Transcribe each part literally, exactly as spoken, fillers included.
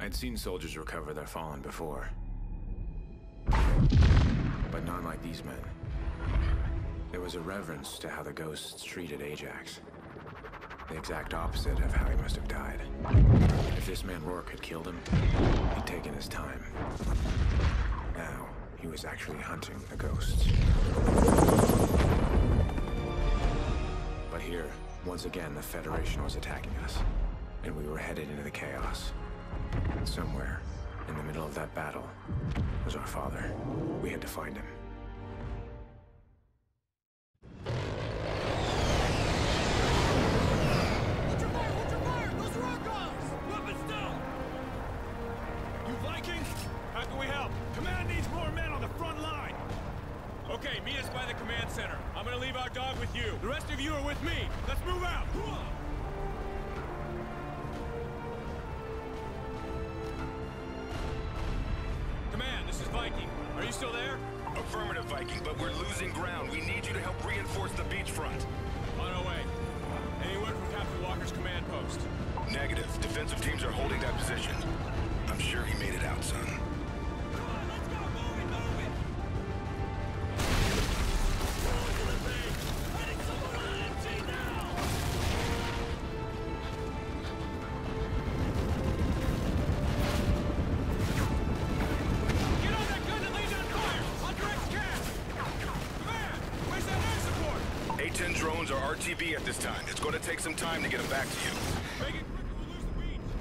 I'd seen soldiers recover their fallen before. But not like these men. There was a reverence to how the ghosts treated Ajax. The exact opposite of how he must have died. If this man Rourke had killed him, he'd taken his time. Now, he was actually hunting the ghosts. But here, once again, the Federation was attacking us. And we were headed into the chaos. Somewhere, in the middle of that battle, was our father. We had to find him. Hold your fire! Hold your fire! Those are our guys! Weapons down! You Viking? How can we help? Command needs more men on the front line! Okay, meet us by the command center. I'm gonna leave our dog with you. The rest of you are with me. Let's move out! Command, this is Viking. Are you still there? Affirmative, Viking, but we're losing ground. We need you to help reinforce the beachfront. On our way. Any word from Captain Walker's command post? Negative. Defensive teams are holding that position. I'm sure he made it out, son. Come on, let's go! Move it, move it! Heading somewhere on M T now! Get on that gun and lay down fire! I'll direct cast! Command! Where's that air support? A ten drones are R T B at this time. It's going to take some time to get them back to you. Make it quick or we'll lose the beach!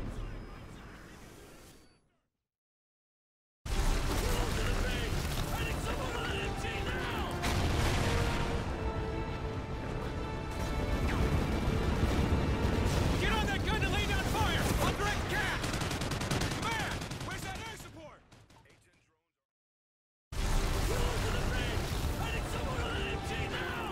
Heading somewhere on M T now! Get on that gun and lay down fire! I'll direct cast! Command! Where's that air support? Heading somewhere on M T now!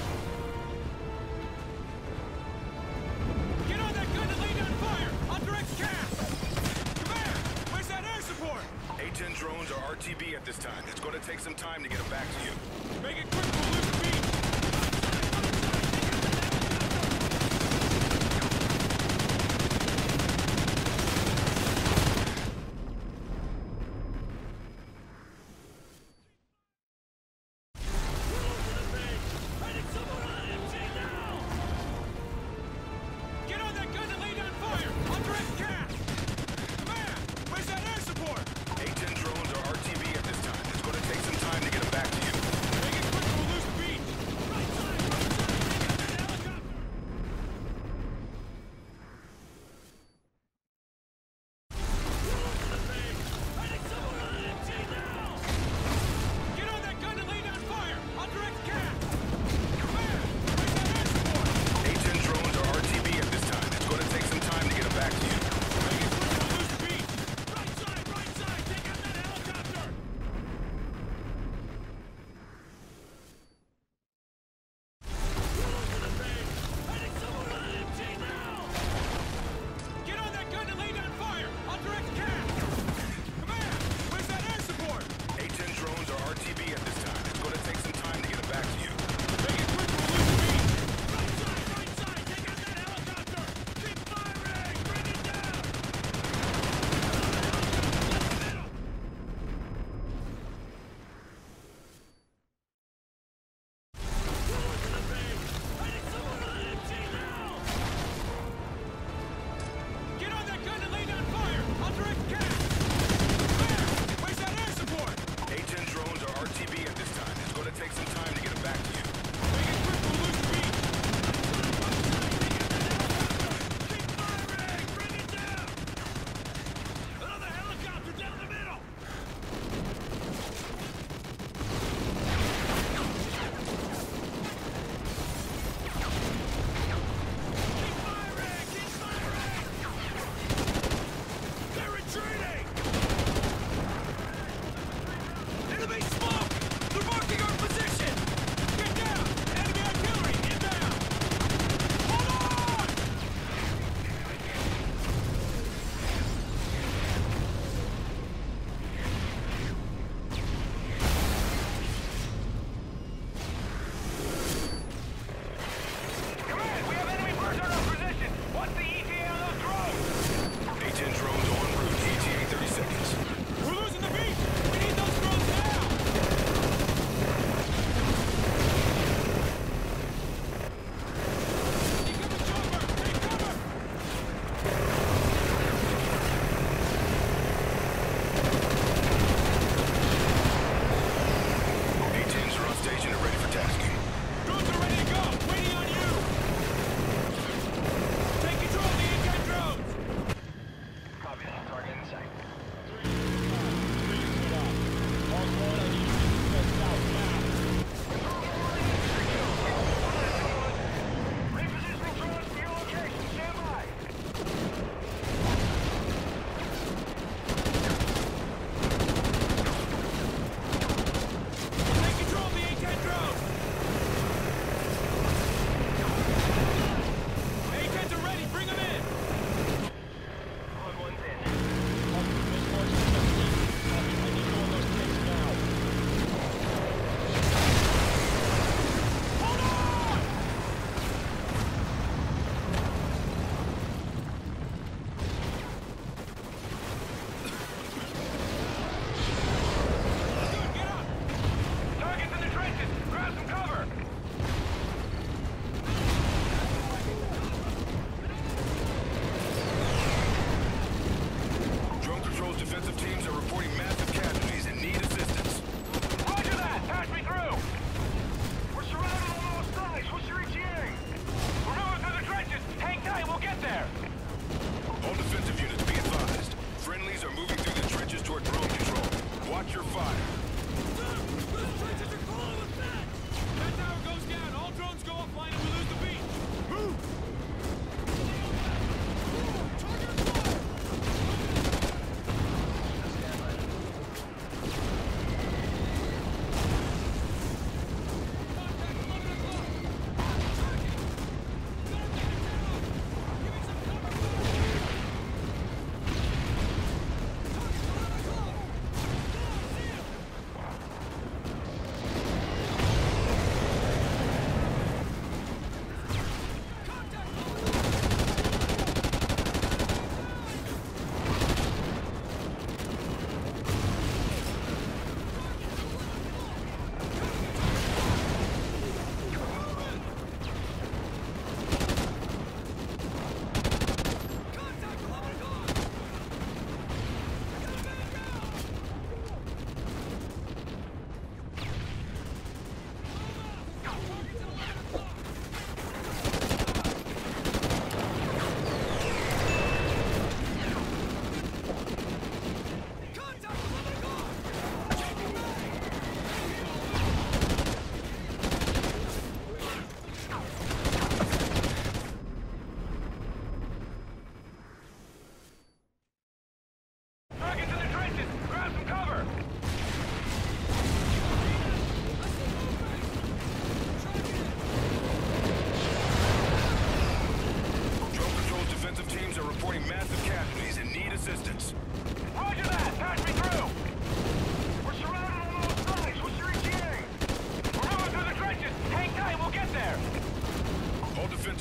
Get on that gun and lay down fire! I'll direct cast! Command! Where's that air support? A ten drones are R T B at this time. It's going to take some time to get them back to you. Make it quick or we'll lose the beach! Heading somewhere on M T now! Get on that gun and lay down fire! I'll direct cast! Command! Where's that air support? A ten drones are R T B at this time. It's going to take some time to get them back to you.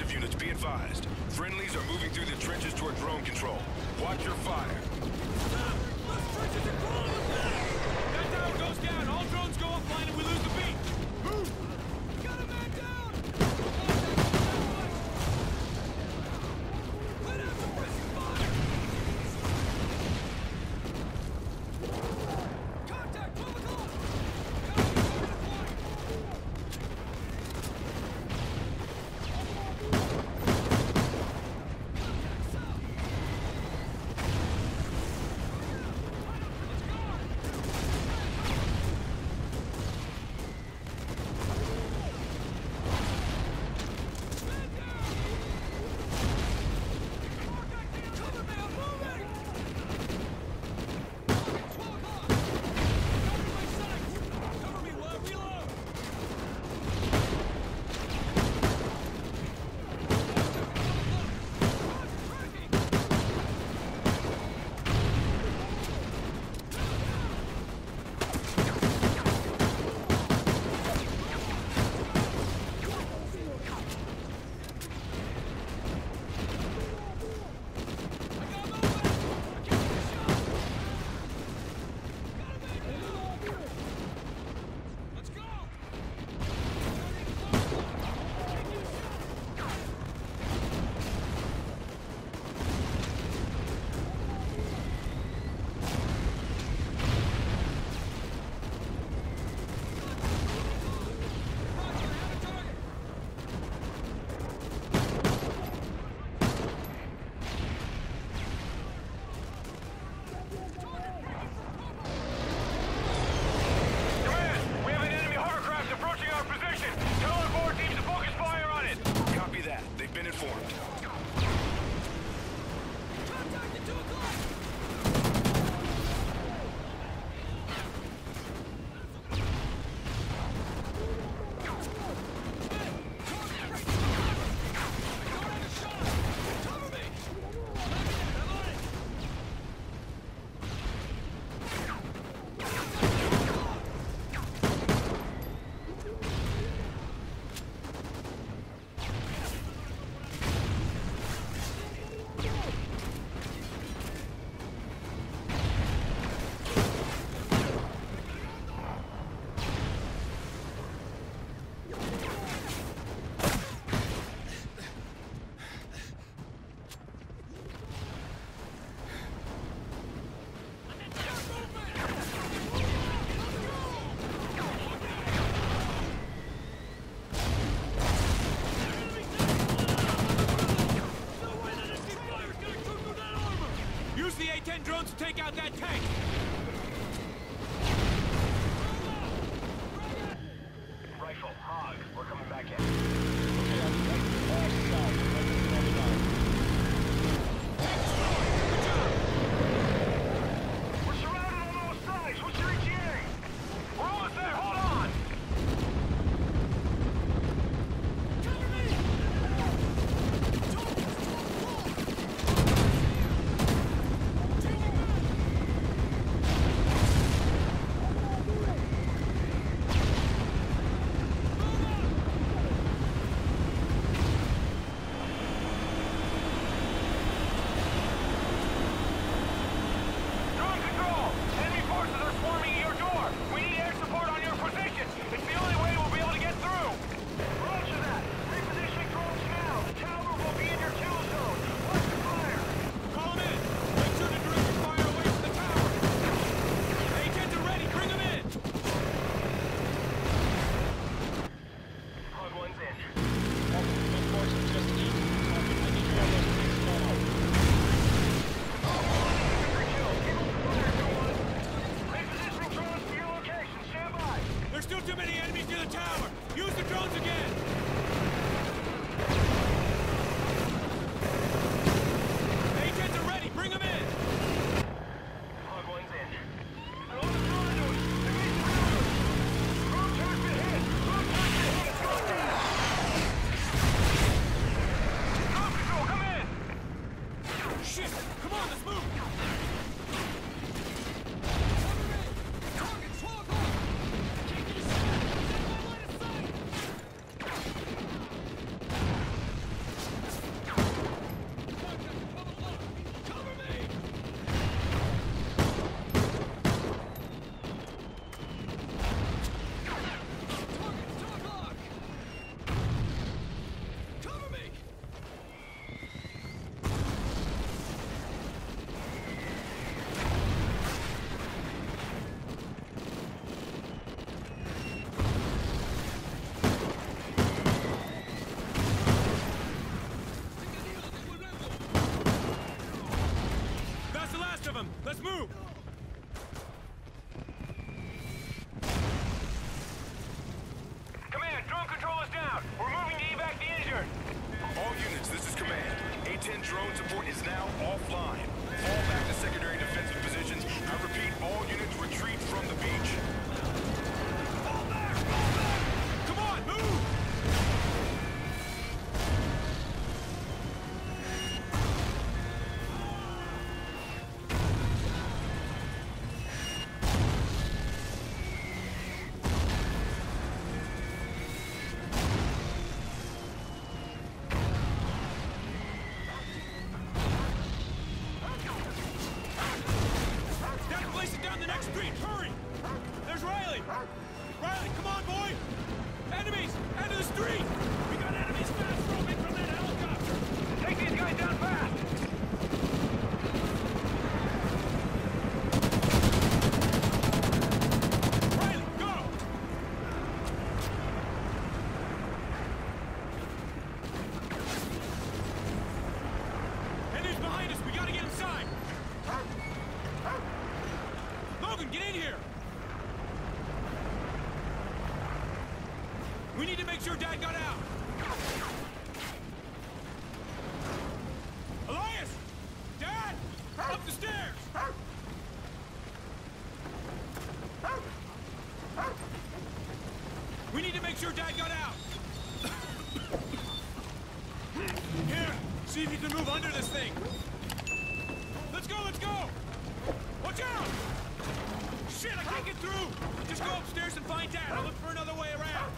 immersive units, be advised. Friendlies are moving through the trenches toward drone control. Watch your fire. Those trenches are crawling with me! That tower goes down, all drones go offline and we lose the beat! Move! Got a man down! Let out the pressing fire! Contact, twelve o'clock! Drones to take out that tank! Rifle, hog, we're coming back in. We're surrounded on all sides! What's your E T A? We're almost there, hold on! Cover me! ten drone support is now offline. Fall back to secondary defensive positions. I repeat, all units retreat from the beach. Fall back! Fall back! Come on, move! Logan, get in here! We need to make sure Dad got out! Elias! Dad! Up the stairs! We need to make sure Dad got out! Here! See if you can move under this thing! Let's go, let's go! Watch out! Shit, I can't get through! Just go upstairs and find Dad. I'll look for another way around.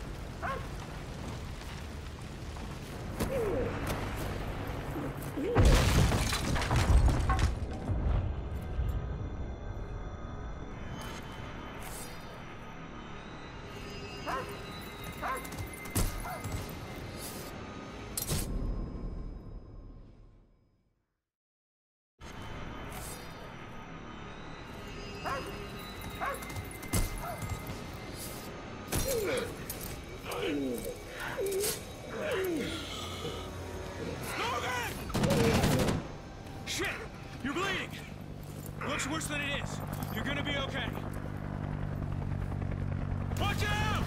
Shit! You're bleeding! Looks worse than it is. You're gonna be okay. Watch out!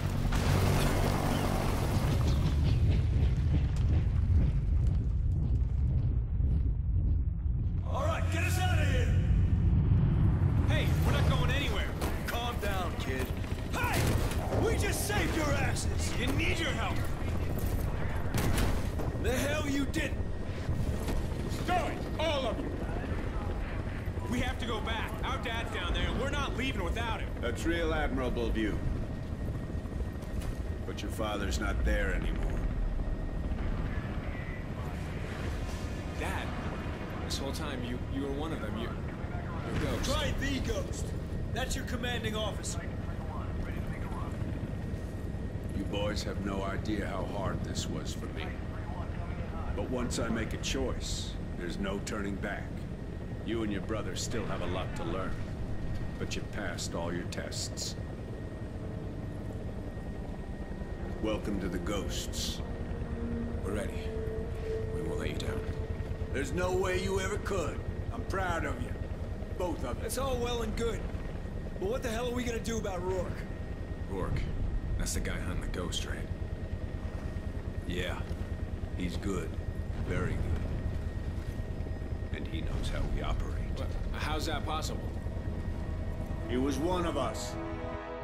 All right, get us out of here! Hey, we're not going anywhere. Calm down, kid. Hey! We just saved your asses! You need your help! The hell you didn't! Stow it! All of you! We have to go back. Our dad's down there, and we're not leaving without him. That's real admirable of you. But your father's not there anymore. Dad, this whole time you you were one of them. You're, you're a ghost. Try the ghost. That's your commanding officer. You boys have no idea how hard this was for me. But once I make a choice, there's no turning back. You and your brother still have a lot to learn, but you passed all your tests. Welcome to the Ghosts. We're ready. We won't let you down. There's no way you ever could. I'm proud of you. Both of you. That's all well and good. But what the hell are we gonna do about Rourke? Rourke. That's the guy hunting the ghost, right? Yeah. He's good. Very good. And he knows how we operate. What? How's that possible? He was one of us.